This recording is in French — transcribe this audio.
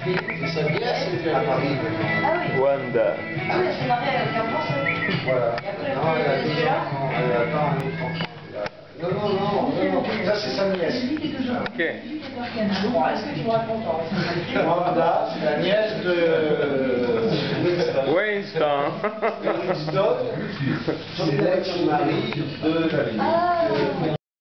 C'est sa nièce qui est à Paris. Ah oui. Wanda. Ah oui, elle s'est mariée avec un Français. Voilà. Et après, Non, elle a 10 là. enfants. Elle attend un autre enfant. Non. Ça, c'est sa nièce. Ok. Je crois. Est-ce que tu me racontes Wanda, c'est la nièce de Winston. Winston. Winston, c'est l'ex-mari de la vie.